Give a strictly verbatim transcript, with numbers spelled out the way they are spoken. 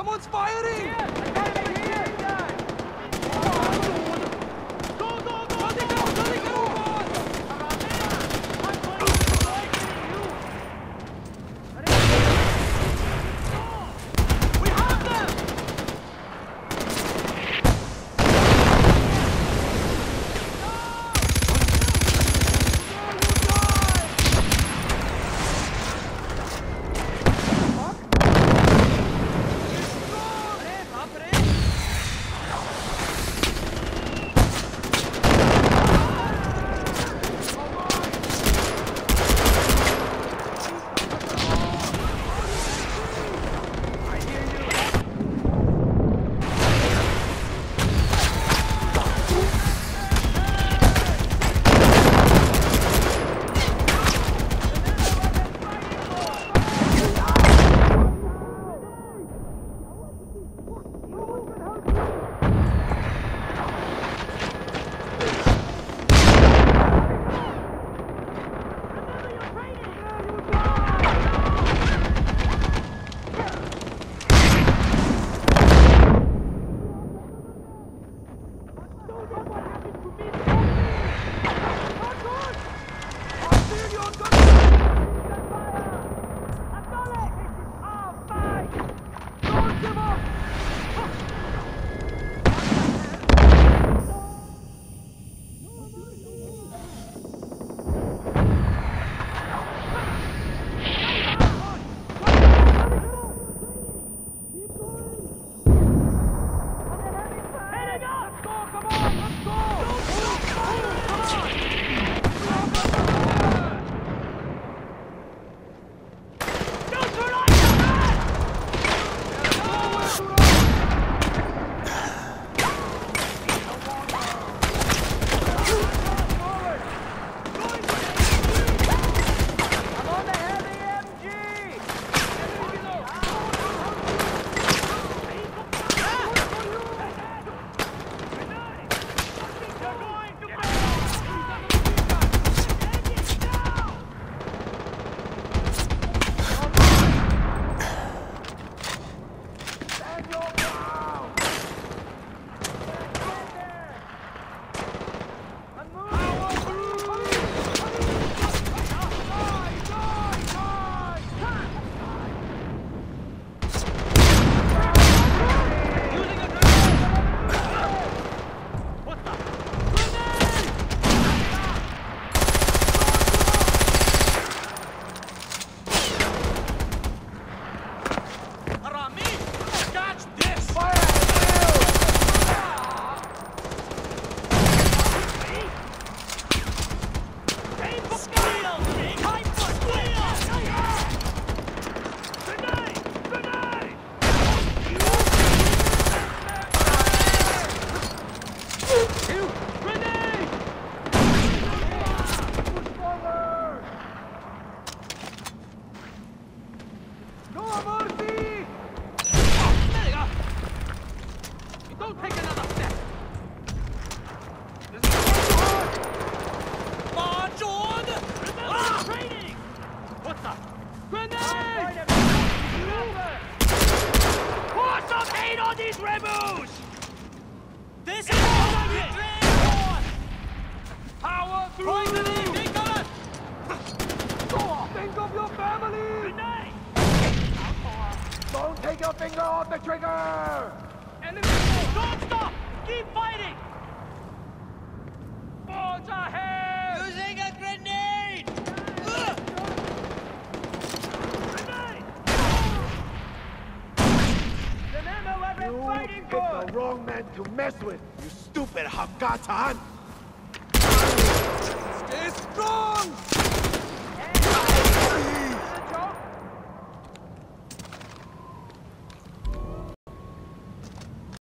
Someone's firing! Here! I got it right here! Go, go, go! Joldi karo, joldi karo! We have them! Don't take another step! March on! Ah! Training! What's up? Grenade! Pour some hate on these rebels! This is what we train for! Power through! Poisoning! Think of it! Go on! Think of your family! Grenade! Don't take your finger off the trigger! Enemy! Don't stop! Keep fighting! Forge ahead! Using a grenade! Ugh! Grenade! Remember what we're You fighting picked for! the wrong man to mess with, you stupid Hakatan! Stay strong!